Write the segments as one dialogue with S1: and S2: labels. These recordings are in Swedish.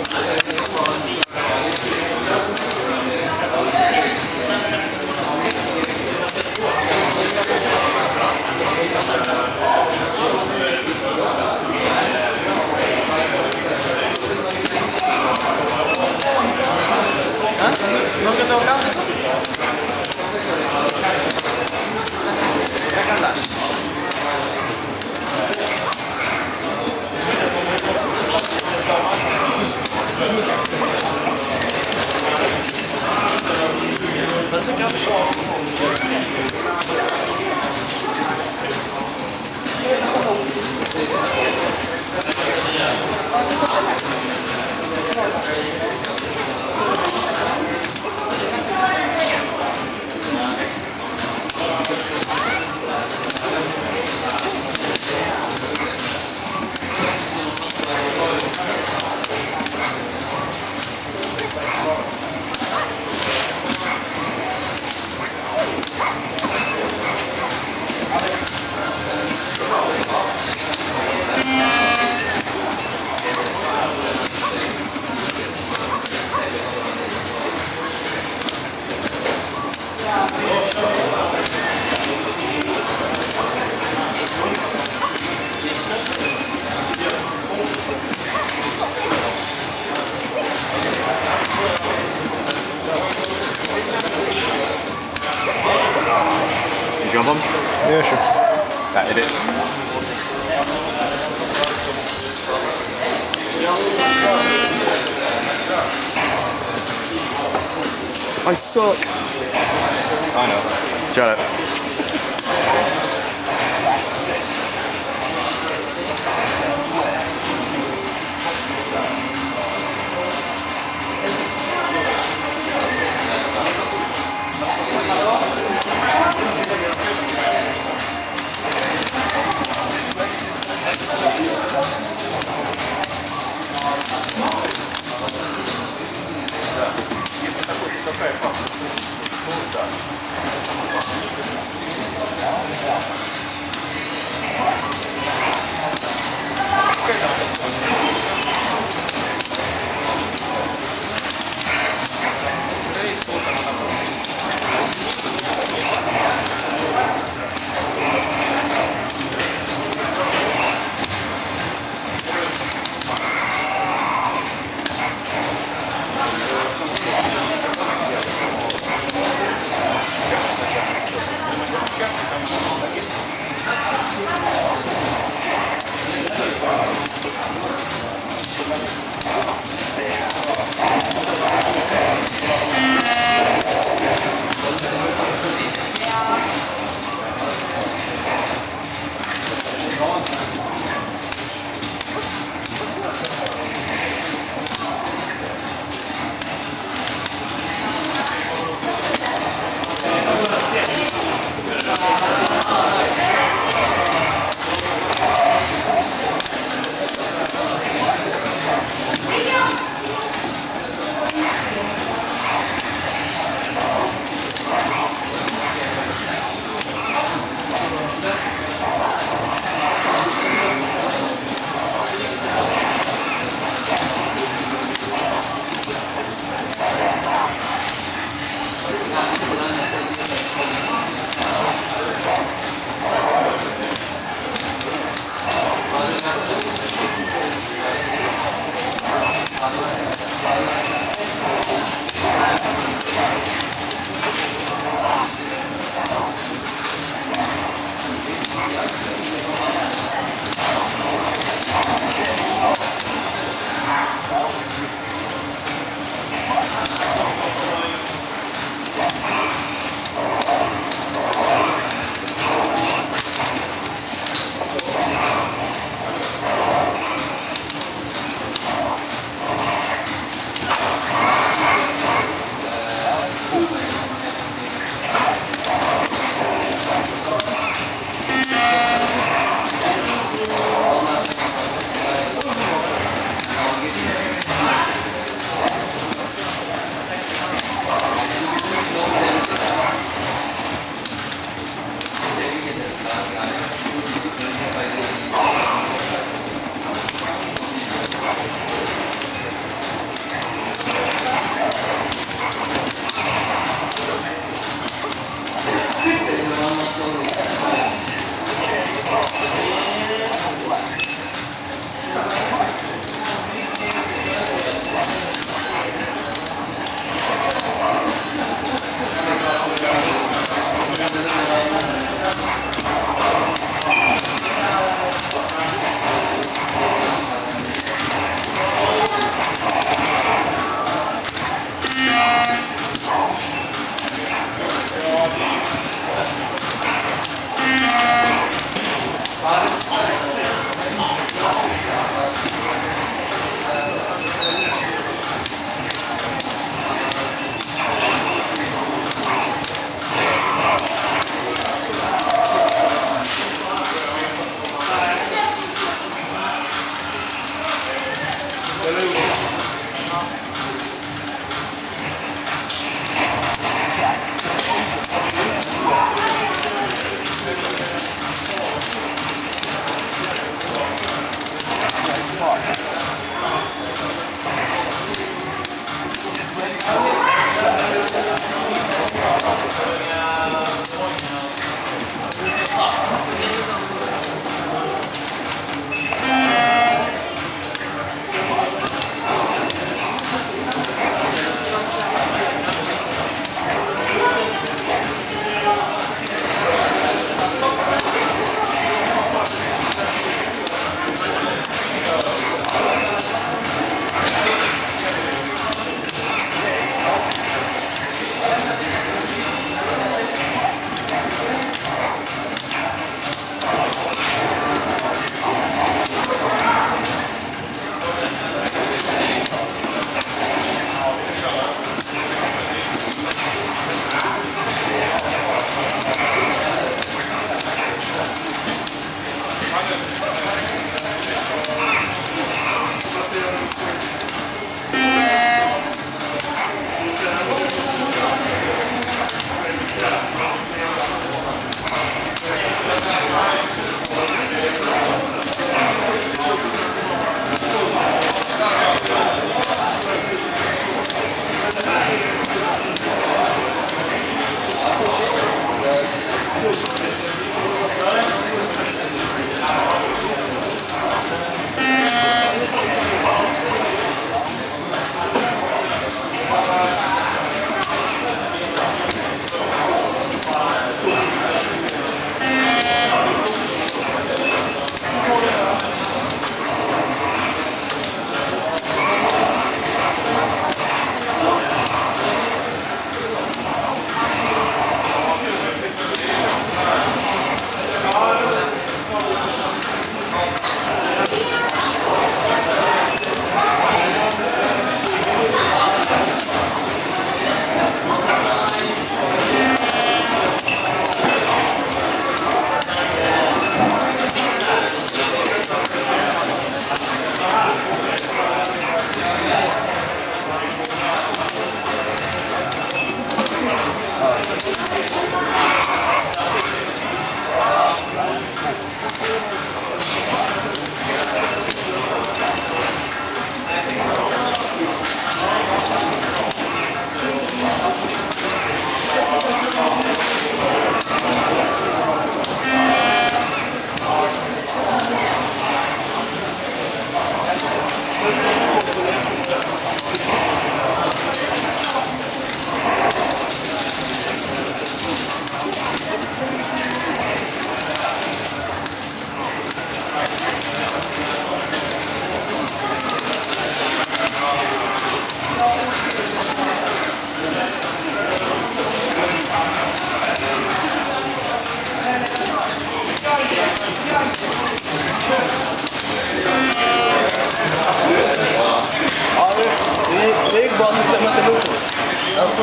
S1: ¿No que toca? Sácala. Parece que é um show.
S2: Jump them?
S3: Yeah, sure.
S2: That hit it.
S3: I suck.
S2: I know.
S3: Shut up.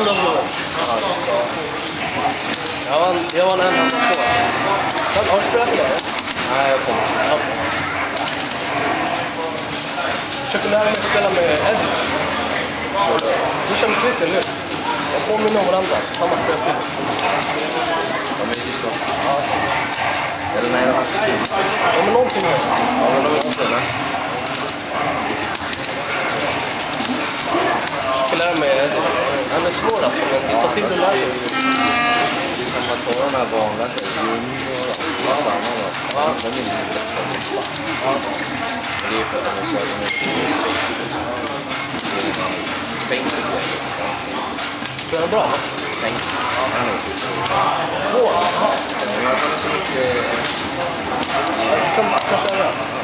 S1: 100 kronor. Jag var en enda på. Har du spelat det?
S3: Nej, jag kommer.
S1: Ja. Försöker lära mig spela med Eddie. Du känner Christian nu. Jag påminner om varandra. Samma spelstil.
S3: De är ju snart. Ja. Eller nej, de har precis.
S1: Ja, men någonting mer.
S3: Ja, men de är inte det.
S1: Jag ska lära mig Eddie. Han är svår alltså, men det tar tid att lära sig.
S3: Det är som att ta de här vanliga junior och samma då. Ja. De är inte så lätta att lyfta. Ja. Men det är för att de är så att de är fängsligt.
S1: Tror jag är bra?
S3: Fängsligt. Ja, han är så.
S1: Svår? Ja.
S3: Men jag har så mycket...
S1: Jag kan köra.